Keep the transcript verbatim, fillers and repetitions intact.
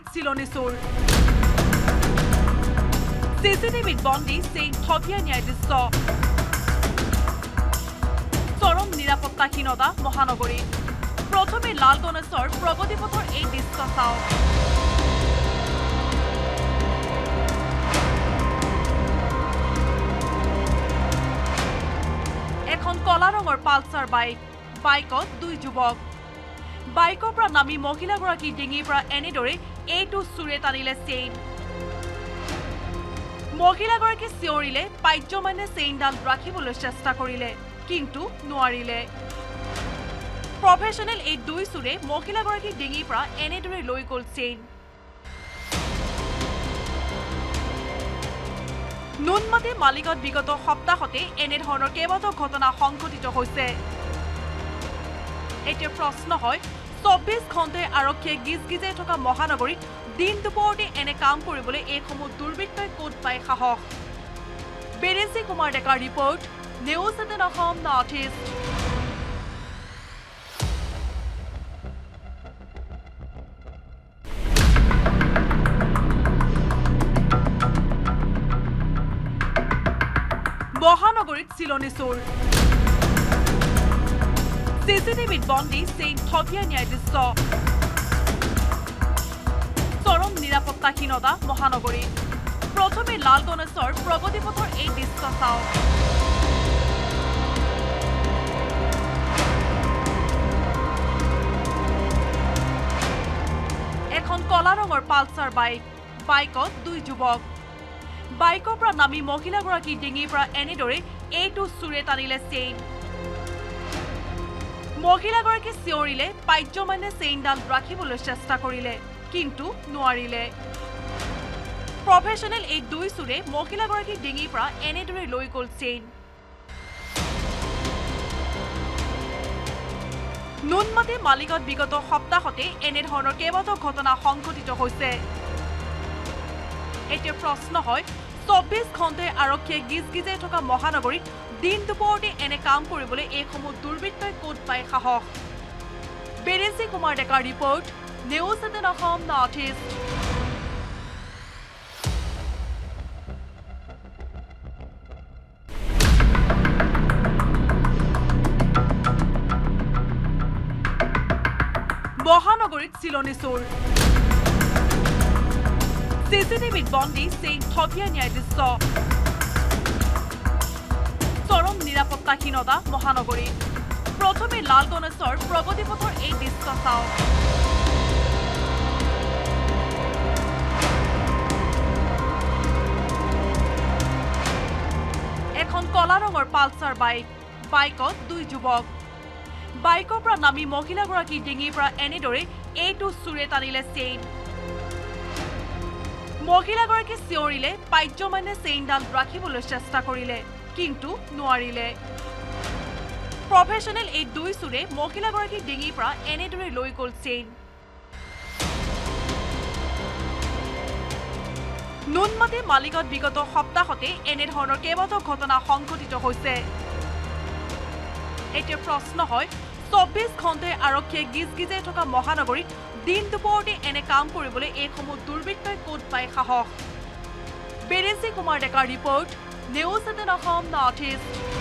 চিলনী চোৰ C C T V বন্দী চেইন থপিয়া ন্যায় দৃশ্য চৰম নিৰাপত্তাহীনতা মহানগৰী প্ৰথমে লাল গণেশৰ প্ৰগতি পথৰ এই দৃশ্য চাওক এখন কলা ৰঙৰ পালচাৰ বাইক বাইকত দুই যুৱক বাইকৰ পৰা নামি মহিলাগৰাকী ডিঙিৰ পৰা এনেদৰে এইটো চুৰে টানিলে চেইন মহিলাগৰাকী চিঞৰিলে পাৰ্যমানে চেইনডাল ৰাখিবলৈ চেষ্টা কৰিলে কিন্তু নোৱাৰিলে প্ৰফেশ্যনেল এই দুই চুৰে মহিলাগৰাকী ডিঙিৰ পৰা এনেদৰে লৈ গ'ল চেইন নুনমাটি মালিকত বিগত সপ্তাহতে এনেধৰণৰ কেইবাটাও ঘটনা সংঘটিত হৈছে এতিয়া প্ৰশ্ন হয় চৌব্বিছ ঘণ্টাই আৰক্ষীয়ে গিজ গিজাই থকা মহানগৰীত দিন দুপৰতে এনে কাম কৰিবলৈ এইসমূহ দুৰ্বৃত্তই ক'ত পায় সাহস বেৰেঞ্চি কুমাৰ ডেকাৰ report news eighteen Assam north east মহানগৰীত চিলনী চোৰ C C T V বন্দী চেইন থপিয়া ন্যায় দৃশ্য চৰম নিৰাপত্তাহীনতা মহানগৰী প্ৰথমে লাল গণেশৰ প্ৰগতি পথৰ এই দৃশ্য চাওক এখন কলা ৰঙৰ পালচাৰ বাইক বাইকত দুই যুৱক বাইকৰ পৰা নামি মহিলাগৰাকী ডিঙিৰ পৰা এনেদৰে এইটো চুৰে টানিলে চেইন মহিলাগৰাকী চিঞৰিলে পাৰ্যমানে চেইনডাল ৰাখিবলৈ চেষ্টা কৰিলে কিন্তু নোৱাৰিলে প্ৰফেশ্যনেল এই দুই চুৰে মহিলাগৰাকী ডিঙিৰ পৰা এনেদৰে লৈ গ'ল চেইন নুনমাটি মালিকত বিগত সপ্তাহতে এনেধৰণৰ কেইবাটাও ঘটনা সংঘটিত হৈছে এতিয়া প্ৰশ্ন হয় চৌব্বিছ ঘণ্টাই আৰক্ষীয়ে গিজ গিজাই থকা মহানগৰীত দিন দুপৰতে এনে কাম কৰিবলৈ এইসমূহ দুৰ্বৃত্তই ক'ত পায় সাহস বেৰেঞ্চি কুমাৰ ডেকাৰ report news eighteen Assam north east মহানগৰীত চিলনী চোৰ C C T V বন্দী চেইন থপিয়া ন্যায় দৃশ্য চৰম নিৰাপত্তাহীনতা মহানগৰী প্ৰথমে লাল গণেশৰ প্ৰগতি পথৰ এই দৃশ্য চাওক এখন কলা ৰঙৰ পালচাৰ বাইক বাইকত দুই যুৱক বাইকৰ পৰা নামি মহিলাগৰাকী ডিঙিৰ পৰা এনেদৰে এইটো চুৰে টানিলে চেইন মহিলাগৰাকী চিঞৰিলে পাৰ্যমানে চেইনডাল ৰাখিবলৈ চেষ্টা কৰিলে কিন্তু নোৱাৰিলে প্ৰফেশ্যনেল এই দুই চুৰে মহিলাগৰাকী ডিঙিৰ পৰা এনেদৰে লৈ গ'ল চেইন নুনমাটি মালিকত বিগত সপ্তাহতে এনেধৰণৰ কেইবাটাও ঘটনা সংঘটিত হৈছে এতিয়া প্ৰশ্ন হয় চৌব্বিছ ঘণ্টাই আৰক্ষীয়ে গিজ গিজাই থকা মহানগৰীত দিন দুপৰতে এনে কাম কৰিবলৈ এইসমূহ দুৰ্বৃত্তই ক'ত পায় সাহস বেৰেঞ্চি কুমাৰ ডেকাৰ report news eighteen Assam north east